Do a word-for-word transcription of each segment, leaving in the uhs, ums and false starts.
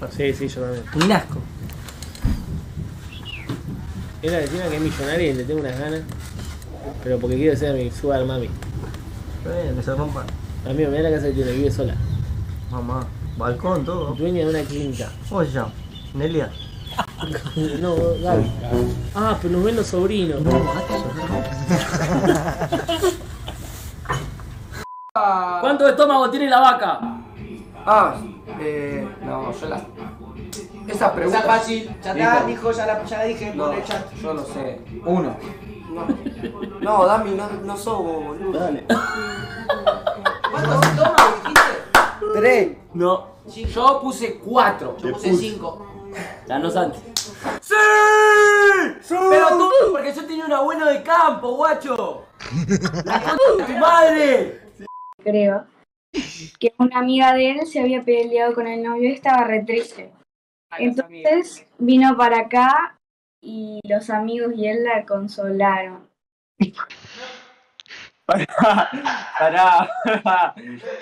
Sí, sí, yo también. Un asco. Es la vecina que es millonaria y le tengo unas ganas. Pero porque quiero ser mi sugar mami. Eh, que se rompa. Amigo, mirá la casa que tiene, vive sola. Mamá, balcón, todo. Dueña de una clínica. ¿Cómo se llama? Nelia. No, Gaby. Ah, pero nos ven los sobrinos. ¿Cuánto estómago tiene la vaca? Ah, eh, no, yo la... Esa pregunta... Está fácil, ya está, dijo, ya la, ya la dije, No, por el chat. yo lo sé. Uno. No, no Dami, no, no sos vos, boludo. Dale. ¿Cuántos estómagos dijiste? Tres. No. Yo puse cuatro. Yo puse cinco. Ya no Santi. ¡Sí! ¡Sí! Pero tú, porque yo tenía un abuelo de campo, guacho. ¡La concha de tu madre! Creo que una amiga de él se había peleado con el novio y estaba re triste. Entonces vino para acá y los amigos y él la consolaron. Pará, pará, pará.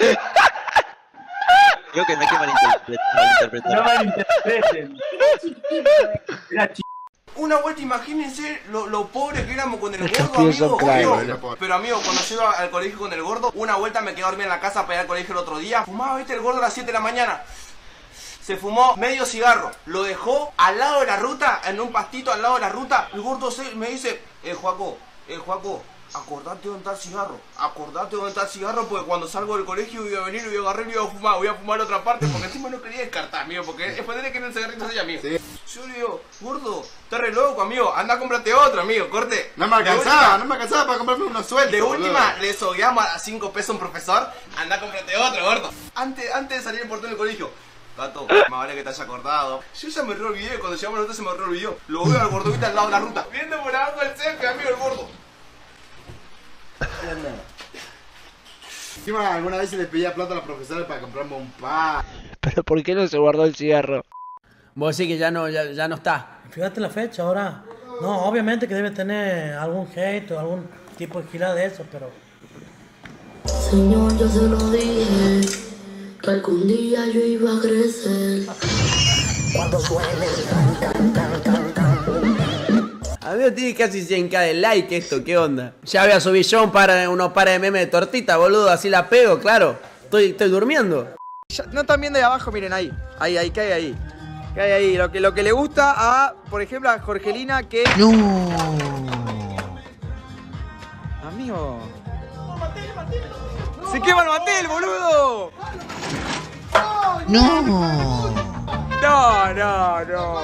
Creo que no hay que malinterpretar. No malinterpreten. Era chiquitito. Era chiquito. Una vuelta, imagínense lo, lo pobre que éramos con el Estos gordo, pibes son amigo. crack, obvio. boludo. Pero amigo, cuando yo iba al colegio con el gordo, una vuelta me quedé dormida en la casa para ir al colegio el otro día. Fumaba, viste, el gordo a las siete de la mañana. Se fumó medio cigarro, lo dejó al lado de la ruta, en un pastito al lado de la ruta. El gordo se, me dice, eh, Joaco, eh, Joaco, acordate dónde está el cigarro, acordate dónde está el cigarro, porque cuando salgo del colegio voy a venir y voy a agarrar y voy a fumar, voy a fumar a otra parte, porque encima no quería descartar, amigo, porque después tenés que ir en el cigarrito así, amigo. Sí. Yo le digo, gordo, estás re loco, amigo, anda a comprarte otro, amigo, corte. No me alcanzaba, no me alcanzaba para comprarme uno suelto. De boludo. última, le sogueamos a cinco pesos a un profesor, anda a comprarte otro, gordo. Antes, antes de salir el portón del colegio, gato, más vale que te haya acordado. Yo ya me re olvidé, cuando llegamos a la ruta se me re olvidó. Lo veo al gordovita al lado de la ruta, viendo por abajo el selfie, amigo, el gordo. Encima alguna vez se le pedía plata a los profesores para comprarme un pan. Pero ¿por qué no se guardó el cigarro? Vos decís que ya no, ya, ya no está. Fíjate la fecha ahora. No, obviamente que debe tener algún hate o algún tipo de gila de eso, pero... Señor, yo se lo dije, que algún día yo iba a crecer. Cuando suene tan, tan, tan, tan. Amigo, tiene casi cien k de like esto, ¿qué onda? Ya voy a subir yo un par, unos pares de memes de tortita, boludo, así la pego, claro. Estoy, estoy durmiendo. Ya, no están viendo de abajo, miren ahí. Ahí, ahí, ¿qué hay ahí? ¿Qué hay ahí? Lo que, lo que le gusta a, por ejemplo, a Jorgelina que... No. Amigo. ¡Se quema el mantel, boludo! No. No, no, no.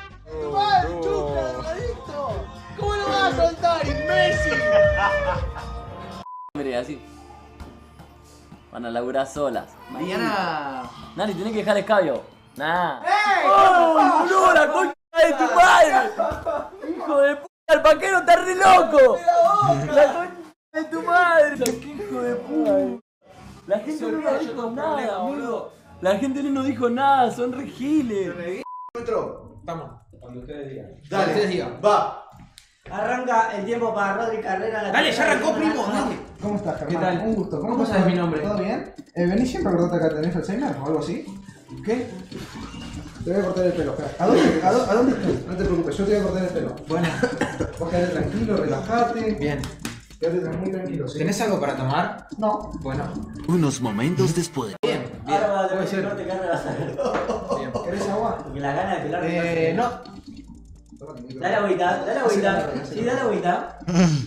¿Cómo lo vas a soltar, imbécil? Mire, así. Van a laburar solas. Mañana... Nari, tenés que dejar el escabio. Nah. ¡Ey! ¡Oh, boludo, la concha de tu madre! ¡Hijo de puta, el paquero está re loco! ¡La concha de tu madre! ¡Qué hijo de puta! La gente no nos dijo nada, boludo. La gente no nos dijo nada, son re giles. Estamos. Cuando ustedes digan. Dale, ustedes digan. va. Arranca el tiempo para Rodri Carrera. Dale, ya arrancó, primo, dale. ¿Cómo estás, Germán? ¿Qué tal? Un gusto. ¿Cómo estás? sabes mi nombre? ¿Todo bien? Eh, ¿Venís siempre a cortarte acá? ¿Tenés Alzheimer o algo así? ¿Qué? Te voy a cortar el pelo, espera. ¿A dónde, a, dónde, ¿A dónde estás? No te preocupes, yo te voy a cortar el pelo. Bueno. Vos quedate tranquilo, relajate. Bien. Quédate muy tranquilo, ¿sí? ¿Tenés algo para tomar? No. Bueno. Unos momentos después. Bien, bien. Ahora Puede ser. no te cargas vas a ver. Bien. ¿Querés agua? Porque la gana de pelar. Eh, no. Dale agüita, dale agüita. Sí, dale agüita.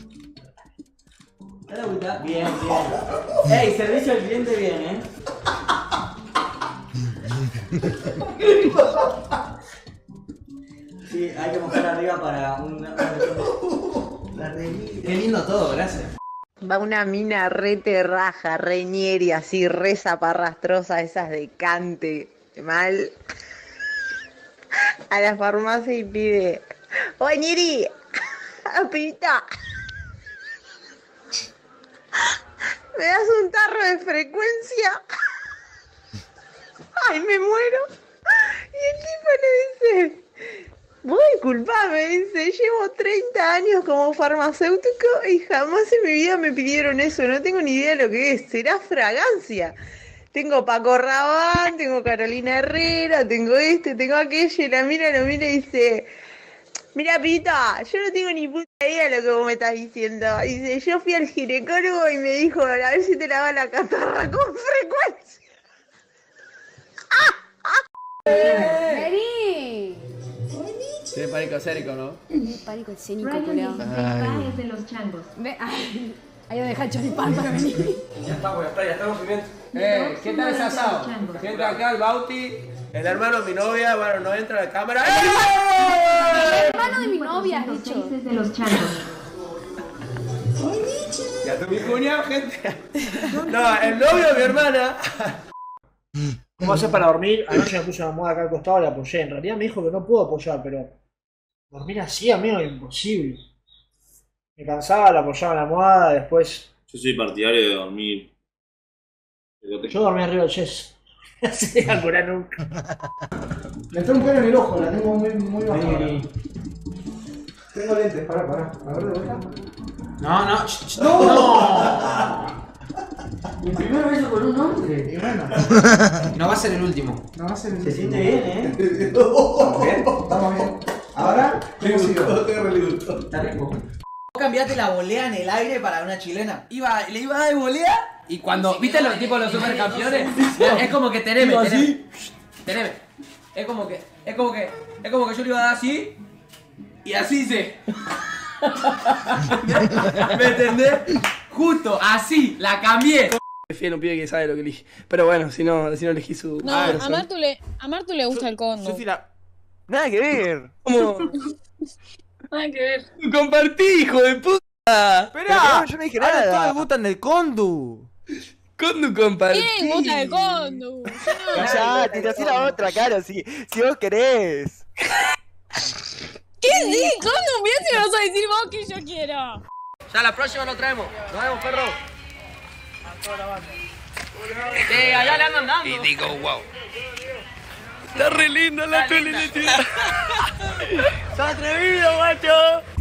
Dale agüita. Bien, bien. Ey, servicio al cliente bien, eh. Sí, hay que mojar arriba para un... Qué lindo todo, gracias. Va una mina re terraja, re ñeri, así, re zaparrastrosa, esas de cante, mal, a la farmacia y pide: oye, ñeri, apita, ¿me das un tarro de frecuencia? Ay, me muero. Y el tipo le dice: vos disculpame, dice, llevo treinta años como farmacéutico y jamás en mi vida me pidieron eso, no tengo ni idea de lo que es, será fragancia. tengo Paco Rabanne, tengo Carolina Herrera, tengo este, tengo aquello, y la mira, lo mira y dice, mira Pita, yo no tengo ni puta idea de lo que vos me estás diciendo. Dice, yo fui al ginecólogo y me dijo, a ver si te la va la catarra con frecuencia. ¡Vení! Tiene pánico escénico, ¿no? Pánico escénico, culiao. Ay. de los changos. Ve, ay, ahí deja el choripán para venir. Ya estamos, ya está, ya estamos pimiento. Eh, ¿qué tal ese asado? Gente acá, el Bauti, el hermano de mi novia, bueno, no entra a la cámara. ¡Eh! El hermano de mi novia, has dicho. de los changos. Ya tu mi cuñado, gente. No, el novio de mi hermana. ¿Cómo haces para dormir? Anoche me puse una almohada acá al costado y la apoyé. En realidad me dijo que no puedo apoyar, pero dormir así, amigo, es imposible. Me cansaba, la apoyaba en la almohada, después... Yo soy partidario de dormir. Yo dormí arriba del yeso. No se deja curar nunca. Me entró un pelo en el ojo, la tengo muy, muy baja. Tengo lentes, pará, pará. A ver, de vuelta. No, no. ¡No! ¡No! Mi primer beso con un hombre. Y bueno. No va a ser el último. No va a ser el Se último. siente bien, ¿eh? ¿Estamos bien? Estamos bien. Ahora, Me ¿cómo gustó, sigo? Está rico. Vos cambiaste la volea en el aire para una chilena. Iba, le iba a dar volea y cuando. ¿Viste los tipos de los supercampeones? Es como que teneme, Iba teneme. Teneme. Es como que. Es como que. Es como que yo le iba a dar así. Y así se. ¿Me entendés? Justo así, la cambié. Prefiero un pibe que sabe lo que elige. Pero bueno, si no, si no elegí su. No, a Martu le, a Martu le gusta el condo. Nada que ver. ¿Cómo? Nada que ver. Compartí, hijo de puta. Esperá, yo no dije nada. Ahora todos gustan del Condu. Condu compartí. ¿Quién gusta el condo? Callate, te hacé la otra, Caro, si, si vos querés. ¿Qué sí? ¿Condo? Mirá si me vas a decir vos que yo quiero. Ya la próxima lo traemos. Nos vemos, perro. Sí, allá le andan dando. Y digo, wow. Está re linda la tele de tía. ¡Está atrevido, macho!